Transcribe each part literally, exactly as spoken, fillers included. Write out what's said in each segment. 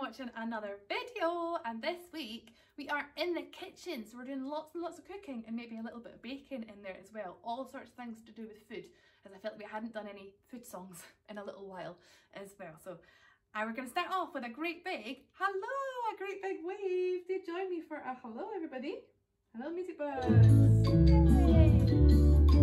watching another video, and this week we are in the kitchen, so we're doing lots and lots of cooking and maybe a little bit of baking in there as well. All sorts of things to do with food, as I felt like we hadn't done any food songs in a little while as well. So uh, we're going to start off with a great big hello, a great big wave. Do join me for a hello everybody. Hello music bugs. Yay.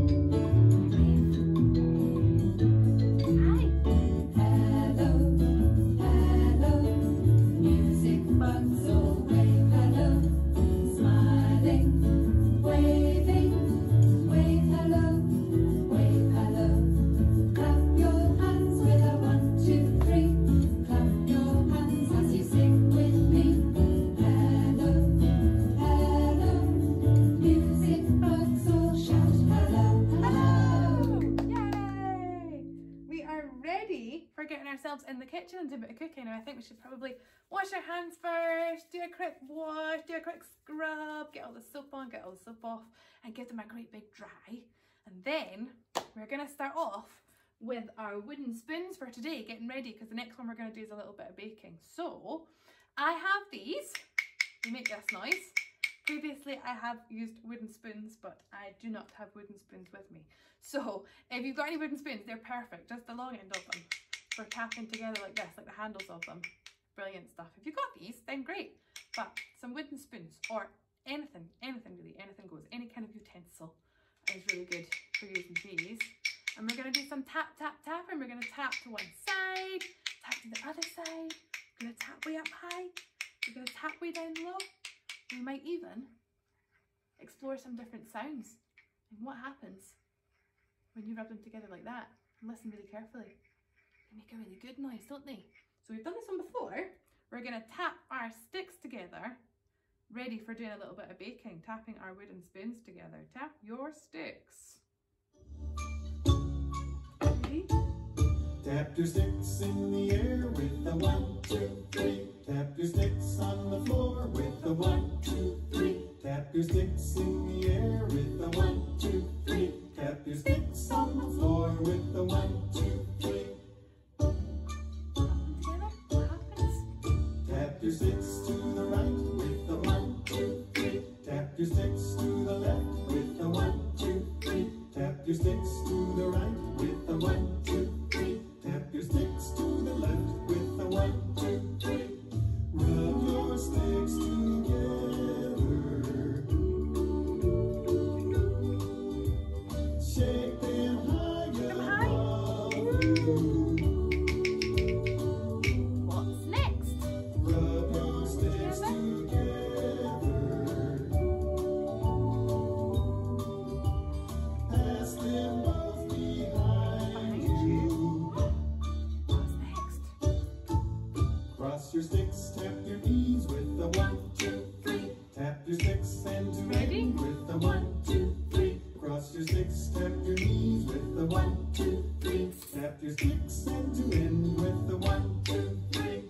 In the kitchen and do a bit of cooking, and I think we should probably wash our hands first, do a quick wash, do a quick scrub, get all the soap on, get all the soap off and give them a great big dry. And then we're going to start off with our wooden spoons for today, getting ready, because the next one we're going to do is a little bit of baking. So I have these, they make this noise. Previously I have used wooden spoons, but I do not have wooden spoons with me. So if you've got any wooden spoons, they're perfect, just the long end of them, for tapping together like this, like the handles of them. Brilliant stuff. If you've got these, then great. But some wooden spoons, or anything, anything really, anything goes. Any kind of utensil is really good for using these. And we're going to do some tap, tap, tap, and we're going to tap to one side, tap to the other side. We're going to tap way up high. We're going to tap way down low. We might even explore some different sounds and what happens when you rub them together like that. And listen really carefully. They make a really good noise, don't they? So we've done this one before. We're going to tap our sticks together, ready for doing a little bit of baking, tapping our wooden spoons together. Tap your sticks. Ready? Tap your sticks in the air with a one, two, three. Tap your sticks on the floor with a one, two, three. Tap your sticks in the air with a one, two, three. Tap your sticks on the floor with a one, two, three. Tap your sticks to the right with a one, two, three. Tap your sticks to the left with a one, two, three. Tap your sticks to the right with a one, two, three. Tap your sticks to the left with a one, two, three. Rub your sticks together. Shake them high above you. Your sticks, tap your knees with a one, two, three. Tap your sticks and to end with a one, two, three. Cross your sticks, tap your knees with a one, two, three. Tap your sticks and to end with a one, two, three.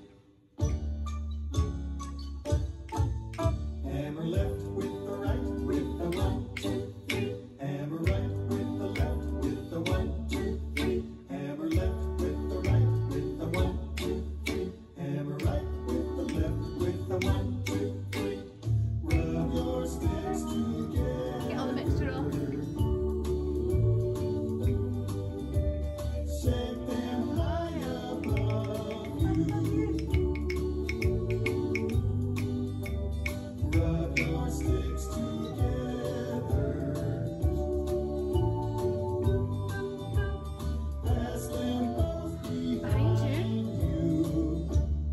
Hammer left with the right with a one, two, three. Hammer right with the left with a one, two, three. Hammer left with the right with a one, two, three. Hammer right with the left with the one, two, three. Rub your sticks together. Get all the mixture off. Shake them high above you. Rub your sticks together. Pass them both behind you.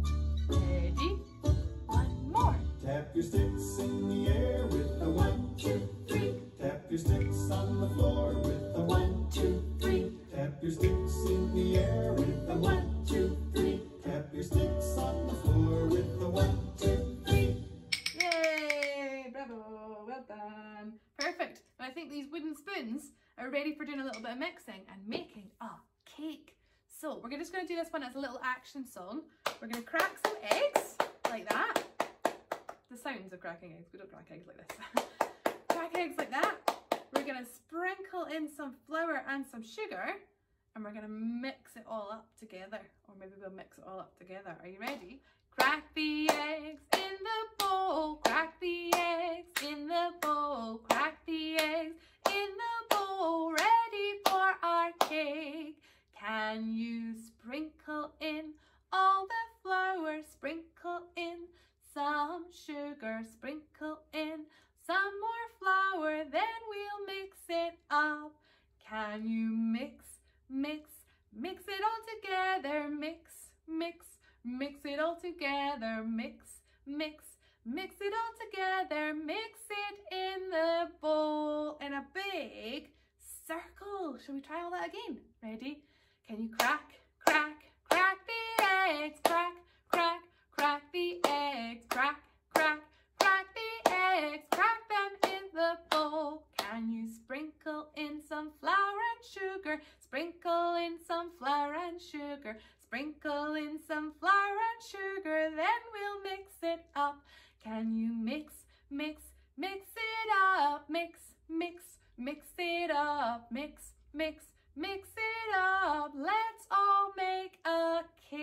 Tap your sticks in the air with a one, two, three. Tap your sticks on the floor with a one, two, three. Tap your sticks in the air with a one, two, three. Tap your sticks on the floor with a one, two, three. Yay! Bravo! Well done. Perfect. And I think these wooden spoons are ready for doing a little bit of mixing and making a cake. So we're just going to do this one as a little action song. We're going to crack some eggs like that. The sounds of cracking eggs, we don't crack eggs like this. Crack eggs like that. We're going to sprinkle in some flour and some sugar, and we're going to mix it all up together, or maybe we'll mix it all up together. Are you ready? crack the eggs in the bowl, crack the eggs in the bowl, crack the eggs in the bowl, ready for our cake. Can you sprinkle in all the flour, sprinkle in some sugar, sprinkle in some more flour, then we'll mix it up. Can you mix, mix, mix it all together, mix, mix, mix it all together, mix, mix, mix it all together, mix it in the bowl in a big circle. Shall we try all that again? Ready? Can you crack, crack, crack the eggs, crack, crack, crack the eggs, crack, crack, crack the eggs, crack them in the bowl. Can you sprinkle in some flour and sugar, sprinkle in some flour and sugar, sprinkle in some flour and sugar, then we'll mix it up. Can you mix, mix, mix it up, mix, mix, mix it up, mix, mix, mix it up. Let's all make a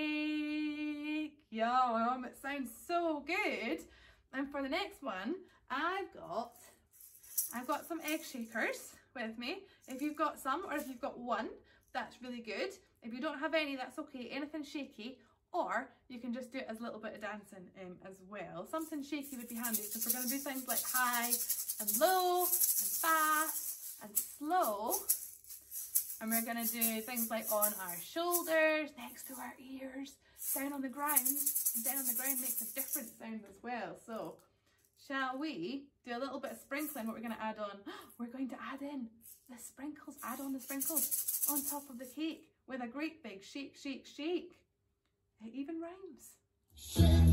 cake. Yum, it sounds so good. And for the next one, I've got, I've got some egg shakers with me. If you've got some, or if you've got one, that's really good. If you don't have any, that's okay. Anything shaky, or you can just do it as a little bit of dancing um, as well. Something shaky would be handy, because we're going to do things like high and low and fast and slow. And we're going to do things like on our shoulders, next to our ears, down on the ground. And down on the ground makes a different sound as well. So shall we do a little bit of sprinkling? What we're going to add on? We're going to add in the sprinkles. Add on the sprinkles on top of the cake with a great big shake, shake, shake. It even rhymes. Shake.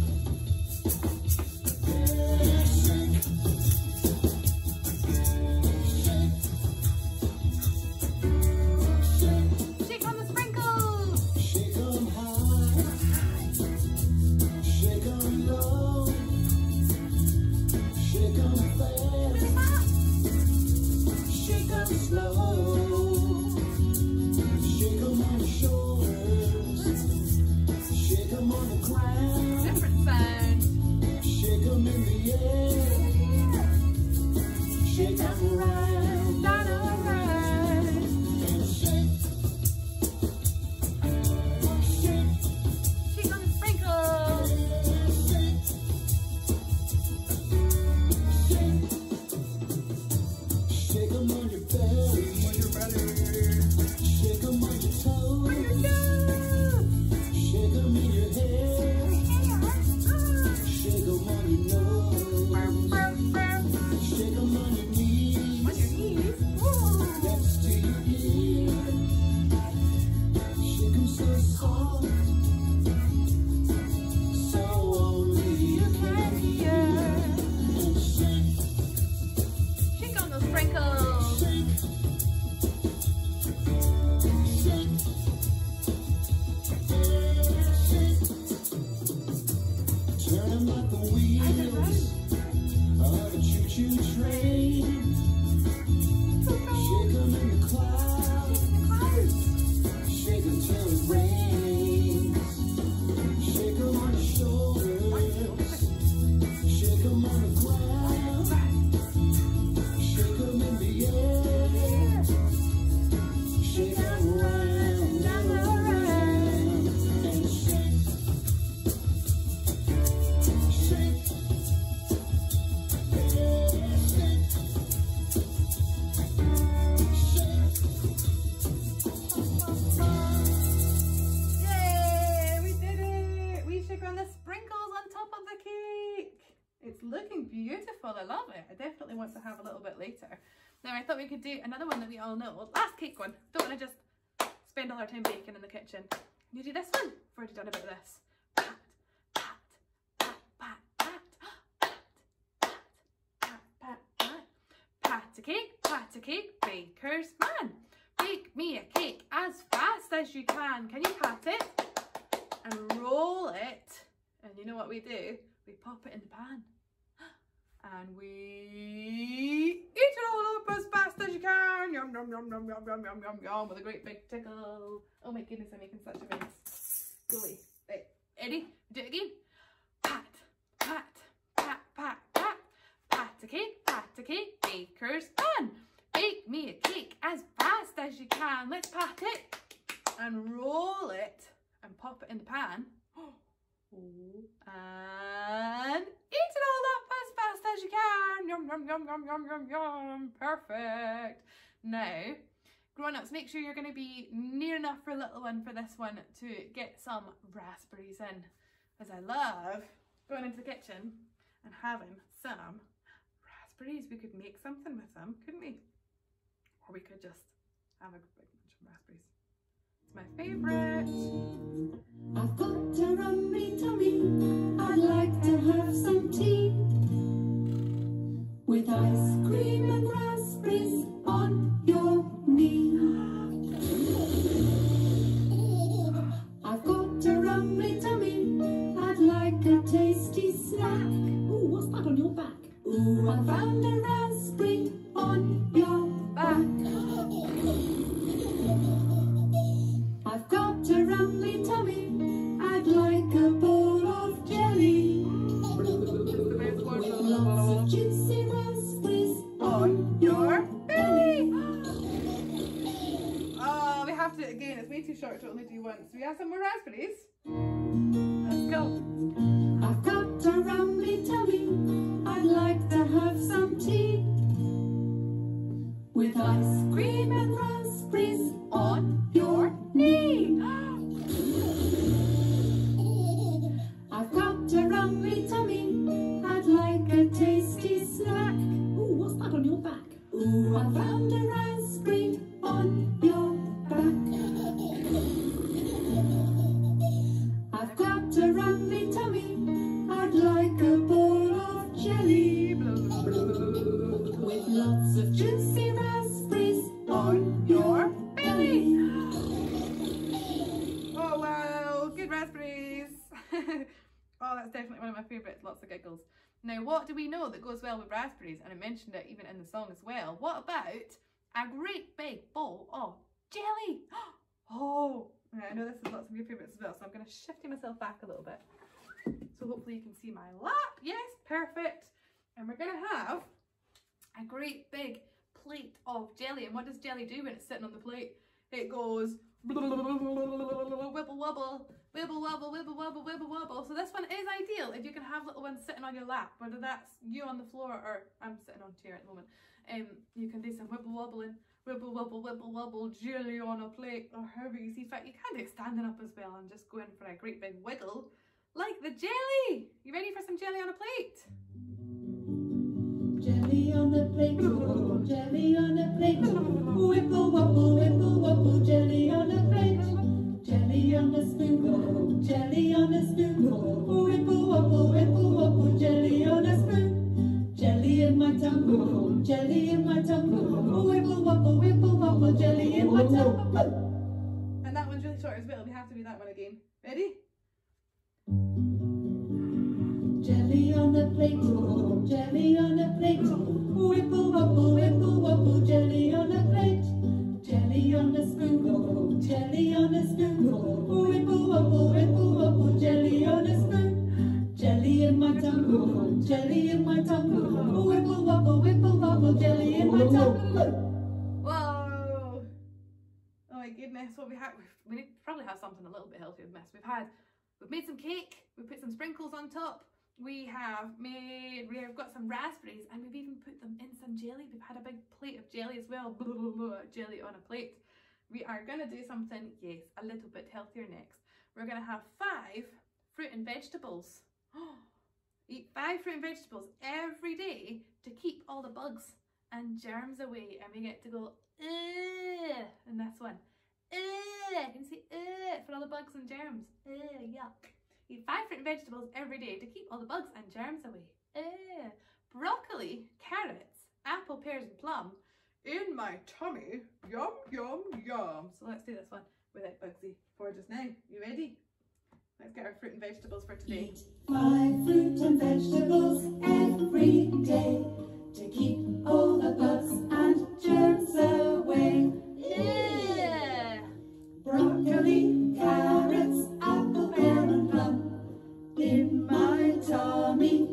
I love it. I definitely want to have a little bit later. Now I thought we could do another one that we all know. Last cake one. Don't want to just spend all our time baking in the kitchen. You do this one. I've already done a bit of this. Pat, pat, pat, pat, pat, pat, pat, pat, pat. Pat a cake, pat a cake, baker's man. Bake me a cake as fast as you can. Can you pat it? And roll it. And you know what we do? We pop it in the pan. And we eat it all up as fast as you can. Yum, yum, yum, yum, yum, yum, yum, yum, yum, with a great big tickle. Oh my goodness, I'm making such a mess. Go away. Right, ready? Do it again. pat, pat, pat, pat. Pat a cake, pat a cake, baker's done. Bake me a cake as fast as you can. Let's pat it and roll it and pop it in the pan. And eat it all up as fast as you can. Yum, yum, yum, yum, yum, yum, yum. Perfect. Now, grown-ups, make sure you're going to be near enough for little one for this one to get some raspberries in. As I love going into the kitchen and having some raspberries. We could make something with them, couldn't we? Or we could just have a big bunch of raspberries. It's my favourite. I've got a rummy tummy, I'd like to have some tea with ice cream and raspberries on your knee. I've got a rummy tummy, I'd like a tasty snack. Ooh, what's that on your back? Ooh, I found a raspberry on your back. I've got a rummy tummy, I'd like a bowl of jelly with lots of juicy raspberries on your belly. Oh, we have to do it again. It's way too short to only do once. Do we have some more raspberries? Let's go. I've got a rummy tummy, I'd like to have some tea with ice cream and raspberries on your knee. I've got a rummy tummy, I'd like a tasty snack. Ooh, what's that on your back? Ooh, I found a raspberry on your back. I've got a rummy tummy, I'd like a bowl of jelly with lots of juicy raspberries on your belly. Oh wow, good raspberries. Oh, that's definitely one of my favourites, lots of giggles. Now, what do we know that goes well with raspberries? And I mentioned it even in the song as well. What about a great big bowl of jelly? Oh, I know this is lots of your favourites as well, so I'm going to shift myself back a little bit. So hopefully you can see my lap. Yes, perfect. And we're going to have a great big plate of jelly. And what does jelly do when it's sitting on the plate? It goes wibble wobble, wibble wobble, wibble wobble, wibble wobble. So this one is ideal if you can have little ones sitting on your lap, whether that's you on the floor or I'm sitting on a chair at the moment. Um, you can do some wibble wobbling, wibble wobble, wibble wobble, jelly on a plate, or however you see fit. You can do it standing up as well and just go in for a great big wiggle like the jelly. You ready for some jelly on a plate? Jelly on the plate, jelly on a plate, wibble wobble, wibble wobble, jelly on a plate, jelly on a spoon, jelly on a spoon, wibble wobble, wibble wobble, jelly on a spoon, jelly in my tongue, jelly in my tongue, wibble wobble, wibble wobble, jelly in my tongue. And that one's really short as well, we have to do that one again. Ready? Jelly on the plate, jelly on a plate, wibble wobble, wibble wobble, jelly on a plate, jelly on a spoon, jelly on a spoon, wibble wobble, wibble wobble, jelly on a spoon, jelly in my tongue, jelly in my tongue, wibble wobble, wibble wobble, jelly in my tongue. Whoa! Oh my goodness, what we have, we need to probably have something a little bit healthier than this. We've had, we've made some cake, we've put some sprinkles on top. We have made, we have got some raspberries and we've even put them in some jelly. We've had a big plate of jelly as well. Blah, blah, blah, jelly on a plate. We are going to do something, yes, a little bit healthier next. We're going to have five fruit and vegetables. Eat five fruit and vegetables every day to keep all the bugs and germs away. And we get to go, ugh, in this one. Ugh, can you see, ugh, for all the bugs and germs. Ugh, yuck. Eat five fruit and vegetables every day to keep all the bugs and germs away. Eh. Broccoli, carrots, apple, pears and plum in my tummy. Yum, yum, yum. So let's do this one without Bugsy for just now. You ready? Let's get our fruit and vegetables for today. Eat five fruit and vegetables every day to keep all the bugs and germs away. Yeah. Broccoli, carrots, apple, pear and plum in my tummy.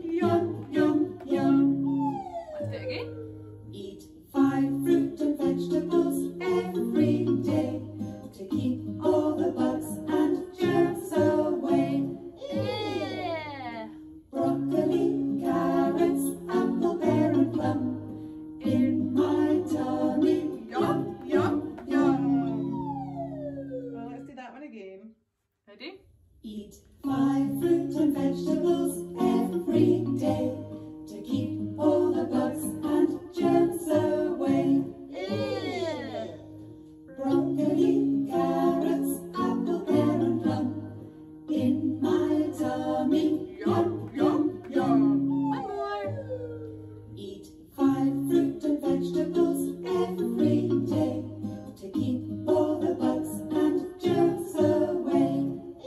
Ready? Eat five fruit and vegetables every day to keep all the bugs and germs away. Ew. Broccoli, carrots, apple, pear and plum in my tummy. Yum, yum, yum. One more. Eat five fruit and vegetables every day to keep all the bugs and germs away.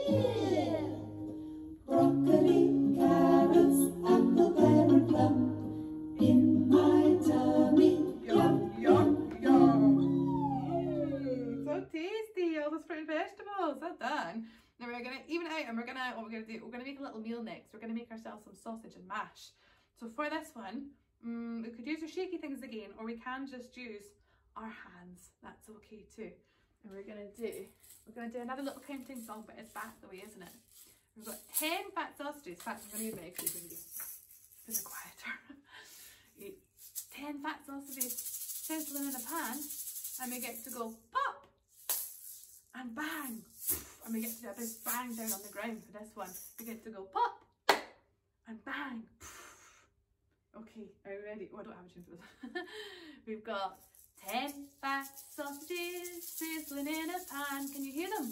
Broccoli, carrots, apple, pear and plum in my tummy. Yum, yum, yum. Mmm, so tasty, all those fruit and vegetables, well done. Now we're gonna even out and we're gonna, what we're gonna do, we're gonna make a little meal next. We're gonna make ourselves some sausage and mash. So for this one, um, we could use our shaky things again, or we can just use our hands. That's okay too. And we're gonna do, we're gonna do another little counting song, but it's back the way, isn't it? We've got ten fat sausages. In fact, I'm gonna use my extra because they're quieter. Eat ten fat sausages sizzling in a pan, and we get to go pop and bang, and we get to do a big bang down on the ground for this one. We get to go pop and bang. Okay, are you ready? Oh, I don't have a tune for this. We've got ten fat sausages sizzling in a pan. Can you hear them?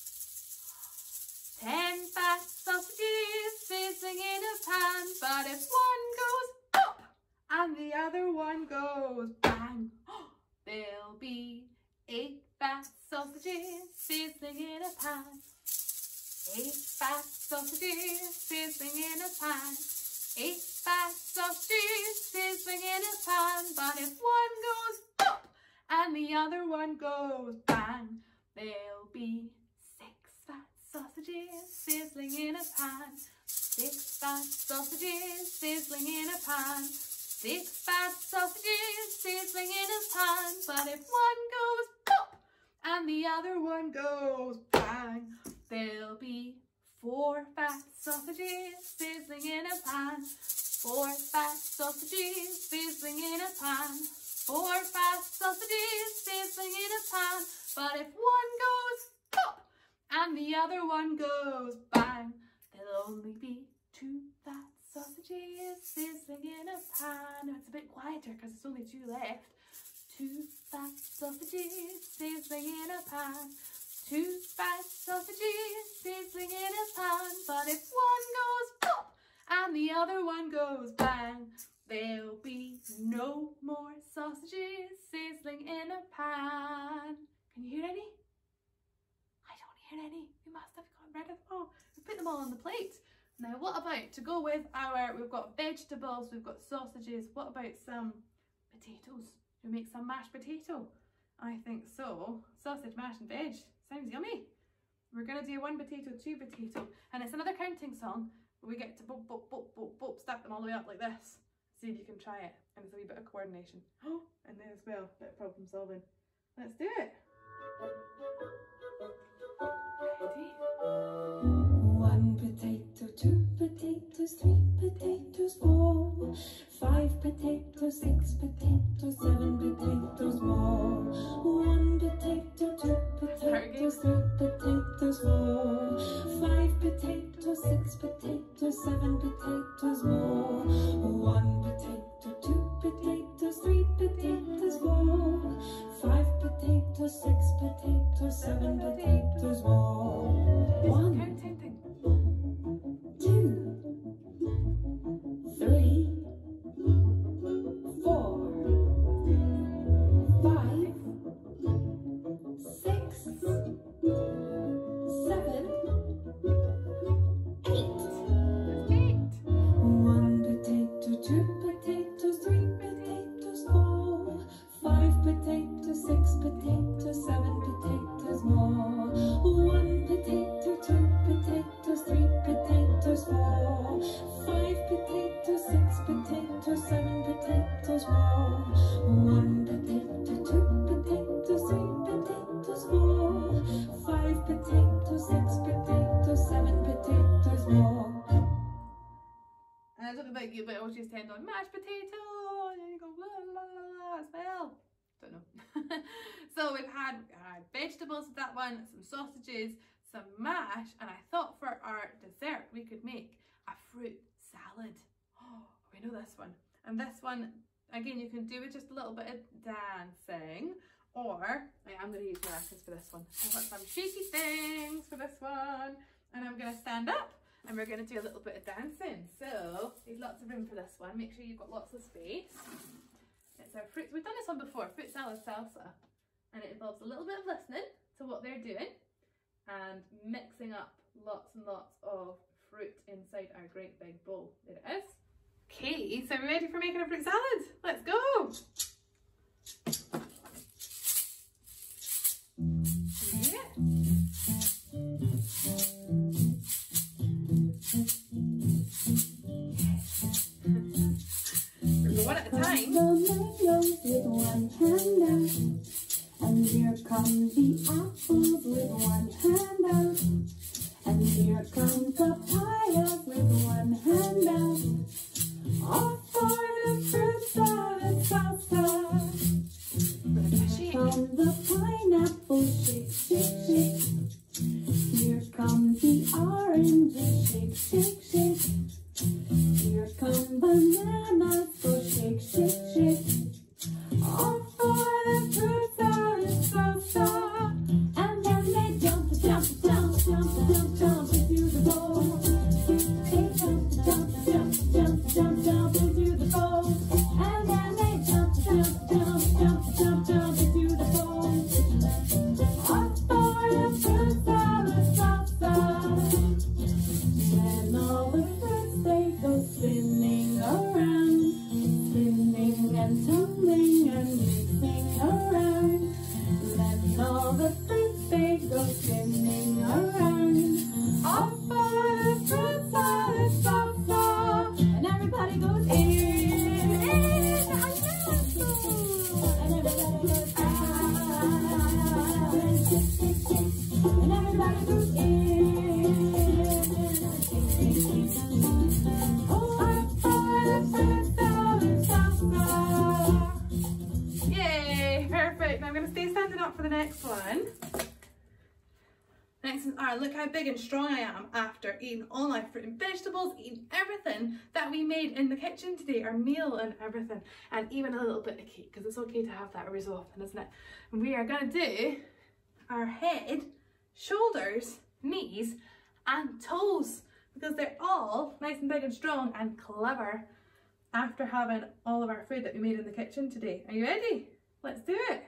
Ten fat sausages sizzling in a pan, but if one goes pop and the other one goes bang, there'll be eight fat sausages sizzling in a pan. Eight fat sausages sizzling in a pan. Eight fat sausages sizzling in a pan, but if one goes pop and the other one goes bang, there'll be six fat sausages sizzling in a pan. Six fat sausages sizzling in a pan. Six fat sausages sizzling in a pan, but if one goes pop and the other one goes bang, there'll be four fat sausages sizzling in a pan. Four fat sausages sizzling in a pan. Four fat sausages sizzling in a pan, but if one goes pop and the other one goes bang, there'll only be two fat sausages sizzling in a pan. Now it's a bit quieter because it's only two left. Two fat sausages sizzling in a pan. Two fat sausages sizzling in a pan, but if one goes pop and the other one goes bang, there'll be no more sausages sizzling in a pan. Can you hear any? I don't hear any. We must have gotten rid of them all. We put them all on the plate. Now what about, to go with our, we've got vegetables, we've got sausages, what about some potatoes? Should we make some mashed potato? I think so. Sausage, mash and veg. Sounds yummy. We're going to do one potato, two potato. And it's another counting song, but we get to bop, bop, bop, bop, bop, stack them all the way up like this. See if you can try it. And it's a wee bit of coordination. Oh, and then as well, a bit of problem solving. Let's do it. Ready? One potato, two potatoes, three potatoes, four, five potatoes, six potatoes, seven potatoes more. One potato, two potatoes, three potatoes, four, five potatoes, six potatoes, seven potatoes more. One potato, two potatoes, three potatoes, four, five potatoes, six potatoes, seven potatoes more. One, Counting thing. two, three, four, five, six, seven, eight. Eight. One potato, two potatoes, three potatoes, four, five potatoes, six potatoes, seven potatoes more. One potato, two potatoes, three potatoes, four, five potatoes, six potatoes, seven potatoes more. One potato, two potatoes, three potatoes, four, five potatoes, six potatoes, seven potatoes more. And I don't know about you, but I always just tend on mashed potato, and then you go blah blah blah as well. Don't know. So we've had uh, vegetables with that one, some sausages, some mash, and I thought for our dessert we could make a fruit salad. Oh, we know this one. And this one, again, you can do with just a little bit of dancing, or I am going to use maracas for this one. I've got some shaky things for this one, and I'm going to stand up and we're going to do a little bit of dancing. So there's lots of room for this one. Make sure you've got lots of space. It's our fruit. We've done this one before, fruit salad salsa, and it involves a little bit of listening to what they're doing and mixing up lots and lots of fruit inside our great big bowl. There it is. Okay, so we're ready for making a fruit salad. Let's go. Yeah. We'll go one at a time. With one hand out, and here come the apples with one hand out, and here comes papaya with one hand out. Off for the fruit salad salsa. Here come the pineapple, shake, shake, shake. Here come the oranges, shake, shake, shake. Here come bananas, go shake, shake, shake. Off for the fruit salad salsa. And then they jump, jump, jump, jump, jump, jump into the bowl. They jump, jump, jump, jump, jump, jump into the bowl. And then they jump, jump, jump, jump, jump, jump into the bowl. Off for the fruit salad salsa. Then all the fruits they go spinning around, spinning and tumbling and mixing around. Then all the fruits they go spinning around. Off for the fruit salad salsa. And everybody goes in, in, and out. And everybody goes out, and shake, shake, shake. And everybody goes in, shake, shake, shake. Oh, off for the fruit salad salsa. Yay, perfect. Now I'm going to stay standing up for the next one. Next is, ah, look how big and strong I am after eating all my fruit and vegetables, eating everything that we made in the kitchen today, our meal and everything, and even a little bit of cake, because it's okay to have that every so often, isn't it? And we are going to do our head, shoulders, knees, and toes, because they're all nice and big and strong and clever after having all of our food that we made in the kitchen today. Are you ready? Let's do it.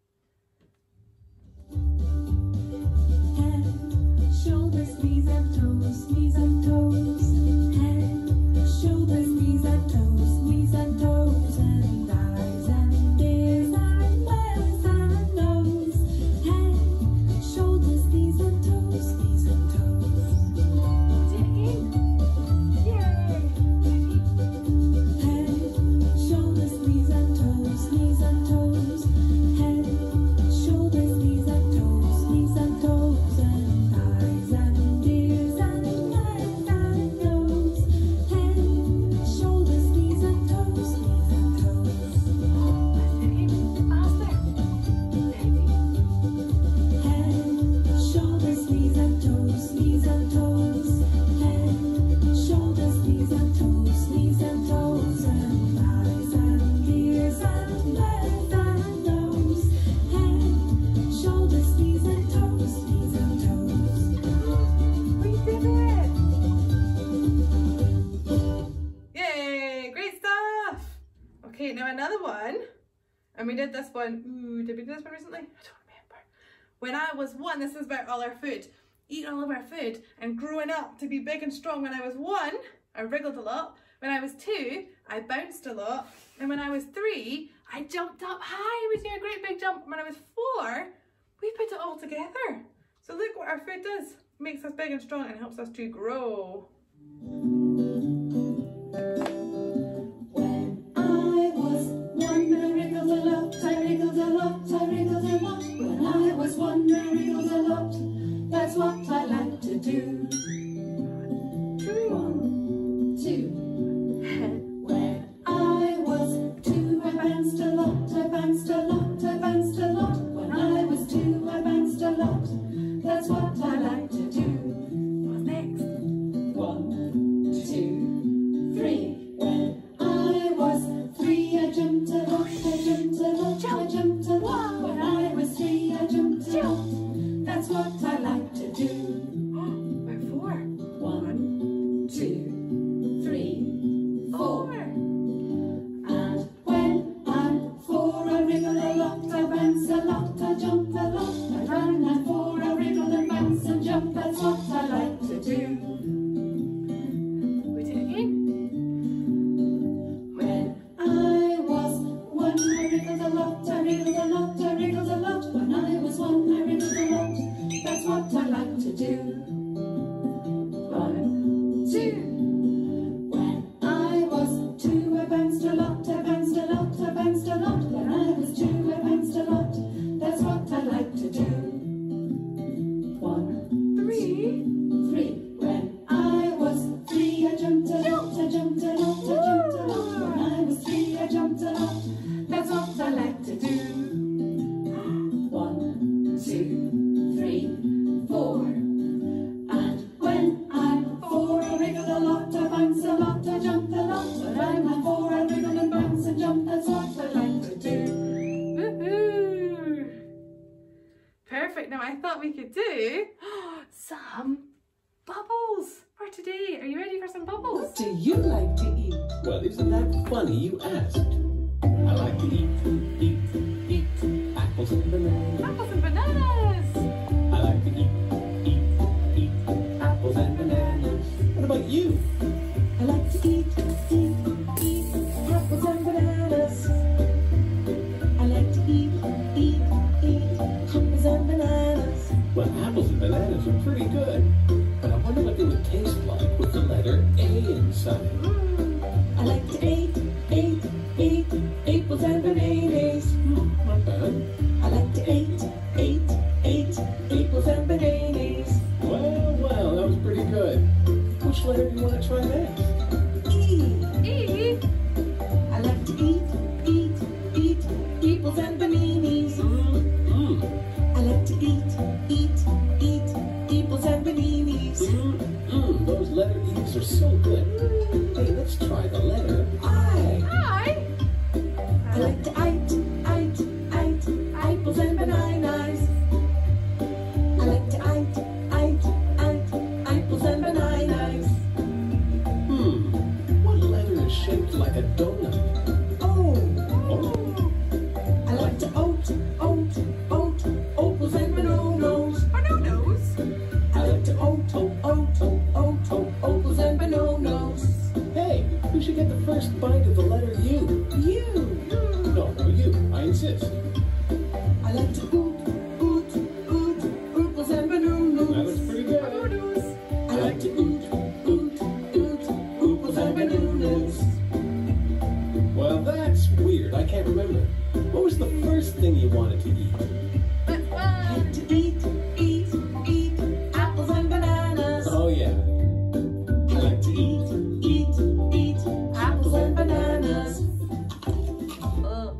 Shoulders, knees and toes, knees and toes. Head, shoulders, knees and toes, knees and toes. And eyes and ears and mouth and nose. Head, shoulders, knees and toes, knees and toes. Do it again. Yay. Head, shoulders, knees and toes, knees and toes. Head, shoulders, knees and toes, knees and toes. And eyes and ears and mouth and nose. Head, shoulders, knees and toes, knees and toes. Head, shoulders, knees and toes, knees and toes. Head, shoulders, knees and toes, knees and toes. And eyes and ears and mouth and nose. Head, shoulders, knees and toes, knees and toes. We did it! Yay! Great stuff! Okay, now another one. And we did this one, ooh, did we do this one recently? I don't remember. When I was one, this is about all our food. Eating all of our food and growing up to be big and strong. When I was one, I wriggled a lot. When I was two, I bounced a lot. And when I was three, I jumped up high. We did a great big jump. When I was four, we put it all together. So look what our food does. Makes us big and strong and helps us to grow. When I was one, I wriggled a lot, I wriggled a lot, I wriggled a lot. When I was one, I wriggled a lot. That's what I like to do. One, two. When I was two, I bounced a lot, I bounced a lot, I bounced a lot. When I was two, I bounced a lot. That's what I like to do. Right, now I thought we could do some bubbles for today. Are you ready for some bubbles? What do you like to eat? Well, isn't that funny you asked? I like to eat, eat, eat apples and bananas. Apples and bananas. I like to eat, eat, eat apples and bananas. What about you? I like to eat, eat, eat apples and bananas. I like to eat, eat, eat apples and bananas. Well, apples and bananas are pretty good, but I wonder what they would taste like with the letter A inside. I like to eat, eat, eat apples and bananas. Hmm, not bad. I like to eat, eat, eat apples and bananas. Well, well, that was pretty good. Which letter do you want to try next? E. E. I like to eat, eat, eat apples and bananas. Mm, I like to eat, eat, eat apples and bananas. mm, mm, those letter E's are so good. Hey, let's try the letter I. Hi. I like to eat, eat, eat apples and bananas. I like to eat, eat, eat apples and bananas. Hmm, what letter is shaped like a donut? Oh, Oh, I like to oat, oat, oat apples and bananas. Bananas. I like to oat, oat, oat, oat, oat apples and bananas. hey, who should get the first bite of the letter U? You. No, no, you. I insist. I like to oot, oot, oot apples and bananas. That was pretty good. Bananas. I like to oot, oot, oot apples and bananas. Well, that's weird. I can't remember. What was the first thing you wanted to eat? Which I one? like to eat, eat, eat apples and bananas. Oh, yeah. I like to eat, eat, eat apples and bananas. Oh.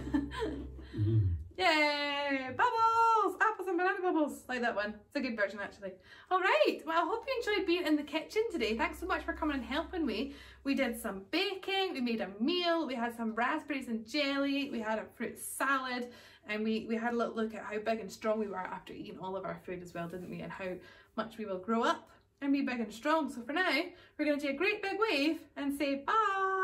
Mm. Yay! Bubbles! Apples and banana bubbles. Like that one. It's a good version actually. Alright, well I hope you enjoyed being in the kitchen today. Thanks so much for coming and helping me. We did some baking, we made a meal, we had some raspberries and jelly, we had a fruit salad, and we, we had a little look at how big and strong we were after eating all of our food as well, didn't we? And how much we will grow up and be big and strong. So for now, we're going to do a great big wave and say bye!